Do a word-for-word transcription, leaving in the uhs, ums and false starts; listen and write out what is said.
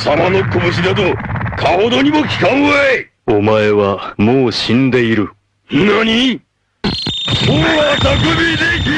様の拳などかほどにも効かんわい。 お前はもう死んでいる。 何？もうは匠でき